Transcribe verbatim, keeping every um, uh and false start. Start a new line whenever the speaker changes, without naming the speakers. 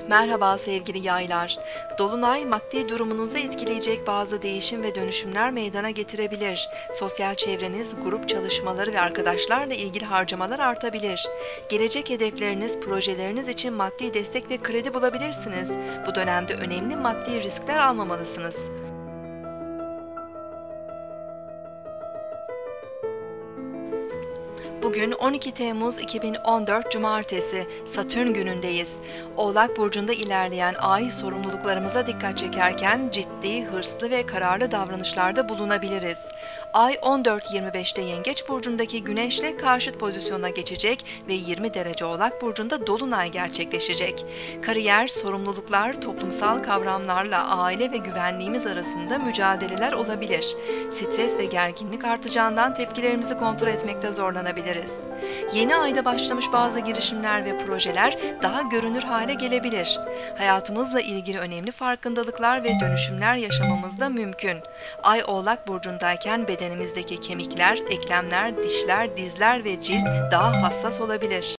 Merhaba sevgili yaylar. Dolunay maddi durumunuzu etkileyecek bazı değişim ve dönüşümler meydana getirebilir. Sosyal çevreniz, grup çalışmaları ve arkadaşlarla ilgili harcamalar artabilir. Gelecek hedefleriniz, projeleriniz için maddi destek ve kredi bulabilirsiniz. Bu dönemde önemli maddi riskler almamalısınız. Bugün on iki Temmuz iki bin on dört Cumartesi, Satürn günündeyiz. Oğlak Burcu'nda ilerleyen ay sorumluluklarımıza dikkat çekerken ciddi, hırslı ve kararlı davranışlarda bulunabiliriz. Ay on dört yirmi beşte Yengeç Burcu'ndaki Güneş'le karşıt pozisyona geçecek ve yirmi derece Oğlak Burcu'nda Dolunay gerçekleşecek. Kariyer, sorumluluklar, toplumsal kavramlarla aile ve güvenliğimiz arasında mücadeleler olabilir. Stres ve gerginlik artacağından tepkilerimizi kontrol etmekte zorlanabiliriz. Yeni ayda başlamış bazı girişimler ve projeler daha görünür hale gelebilir. Hayatımızla ilgili önemli farkındalıklar ve dönüşümler yaşamamız da mümkün. Ay Oğlak Burcu'ndayken bedenimizdeki kemikler, eklemler, dişler, dizler ve cilt daha hassas olabilir.